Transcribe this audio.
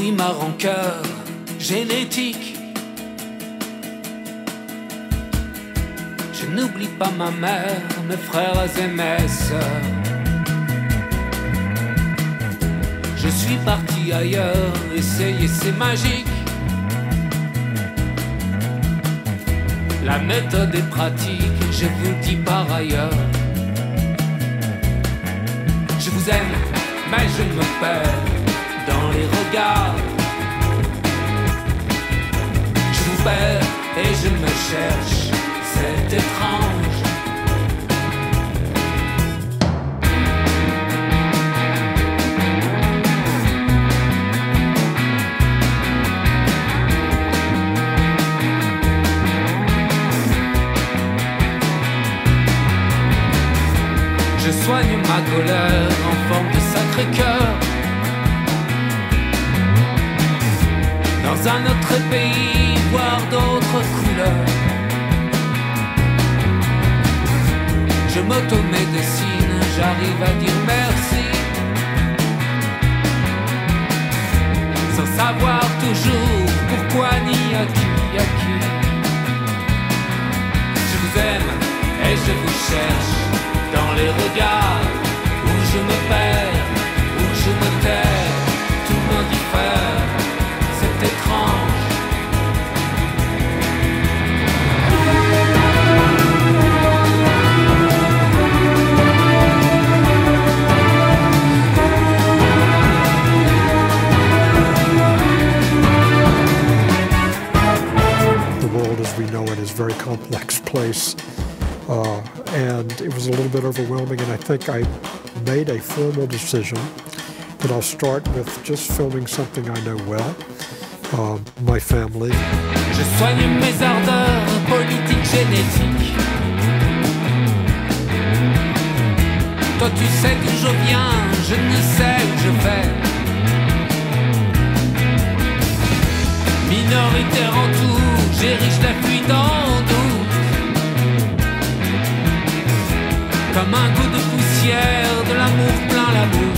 nourris ma rancœur génétique. Je n'oublie pas ma mère, mes frères et mes sœurs. Je suis parti ailleurs, essayer c'est magique. La méthode est pratique, je vous le dis par ailleurs. Je vous aime, mais je me perds dans les regards. Je vous perds et je me cherche, c'est étrange. Je soigne ma colère en forme de Sacré-Cœur. Dans un autre pays, voir d'autres couleurs. Je m'auto-médecine, j'arrive à dire merci. Sans savoir toujours pourquoi ni à qui. Je vous aime et je vous cherche dans les regards où je me perds, où je me tais, tout m'indiffère, c'est étrange. The world as we know it is a very complex place. And it was a little bit overwhelming, and I think I made a formal decision that I'll start with just filming something I know well, my family. Je soigne mes ardeurs politiques génétiques. Toi tu sais que je viens, je ne sais où je vais. Minoritaire en tout, j'érige la fuite en doute. Comme un goût de poussière, de l'amour plein la bouche.